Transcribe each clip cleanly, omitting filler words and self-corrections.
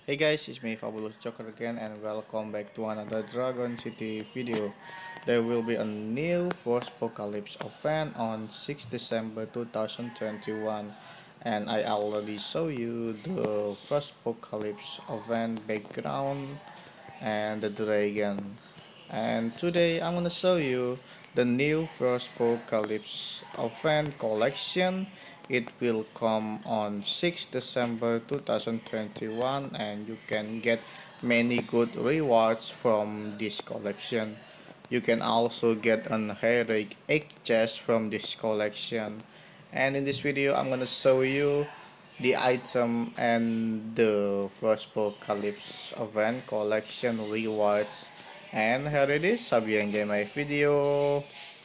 Hey guys, it's me Fabulous Joker again and welcome back to another Dragon City video. There will be a new First Apocalypse event on 6 December 2021 and I already show you the First Apocalypse event background and the dragon. And today I'm gonna show you the new First Apocalypse event collection. It will come on 6 December 2021 and you can get many good rewards from this collection. You can also get an heroic egg chest from this collection. And in this video I'm gonna show you the item and the First Apocalypse event collection rewards. And here it is. Hope you enjoy my video.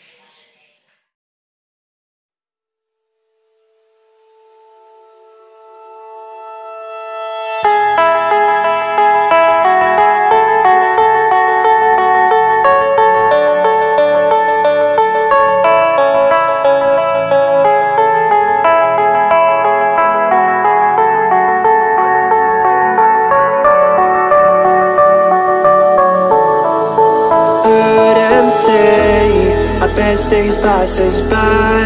Best days pass us by,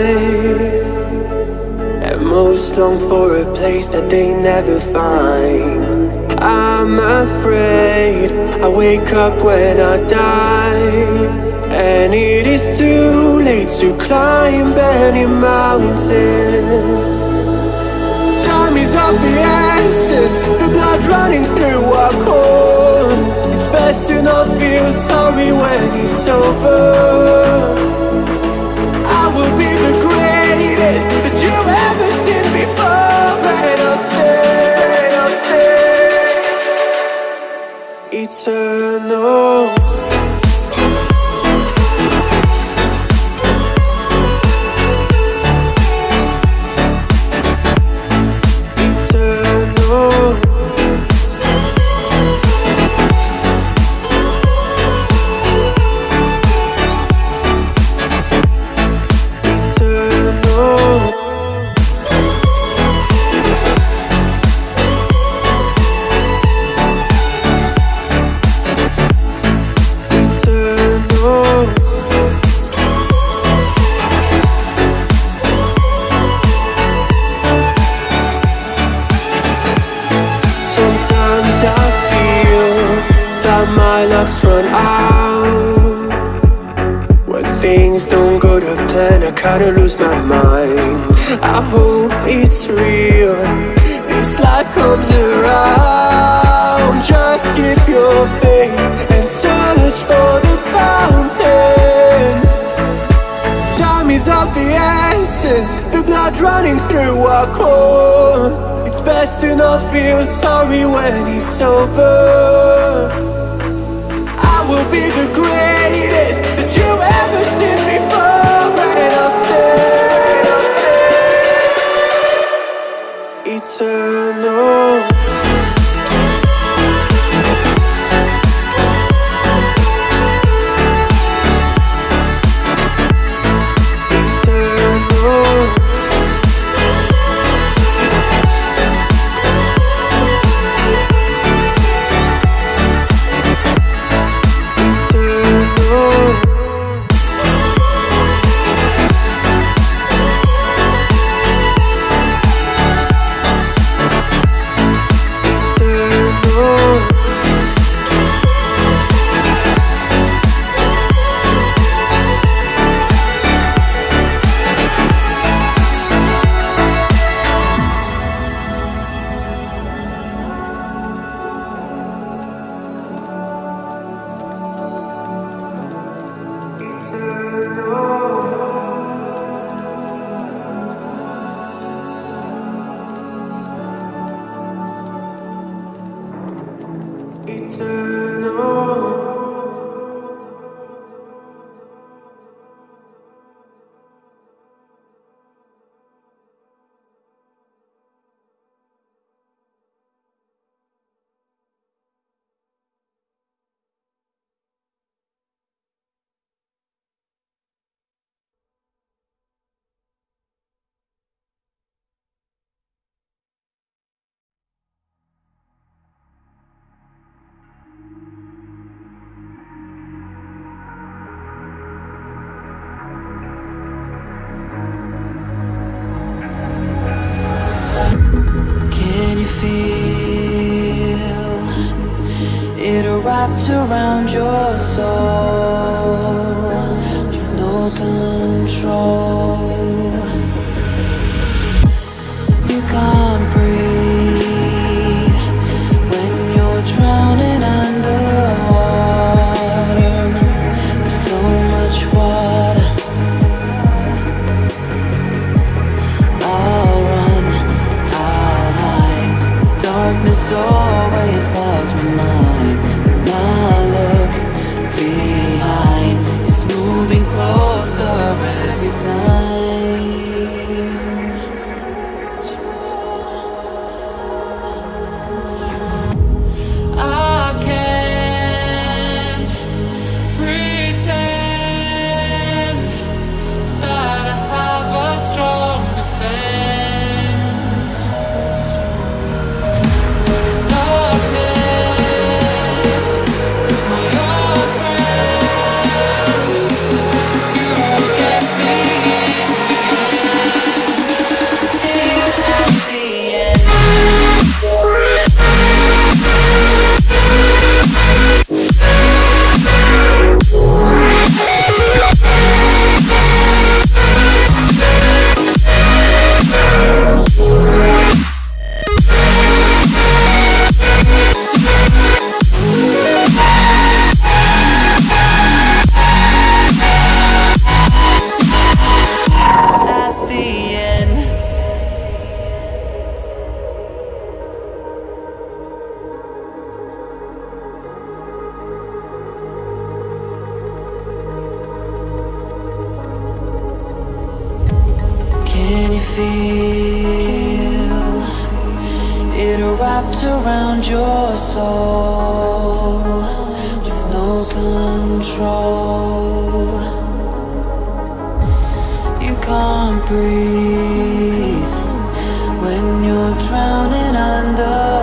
and most long for a place that they never find. I'm afraid I wake up when I die, and it is too late to climb any mountain. Time is of the essence, the blood running through our core. It's best to not feel sorry when it's over. I will be the greatest that you've ever seen before, and I'll stay eternal. My luck's run out. When things don't go to plan, I kinda lose my mind. I hope it's real, this life comes around. Just keep your faith and search for the fountain. Time is of the essence, the blood running through our core. It's best to not feel sorry when it's over. Will be the greatest that you've ever seen before, and I'll stay eternal. it wrapped around your soul with no control. You can't breathe when you're drowning underwater. There's so much water. I'll run, I'll hide. Darkness always clouds my mind. When I look behind, it's moving closer every time. I can't pretend that I have a strong defense. There's darkness, my old friend. You get me at the end. At the end. Can you feel it wrapped around your soul with no control? You can't breathe when you're drowning under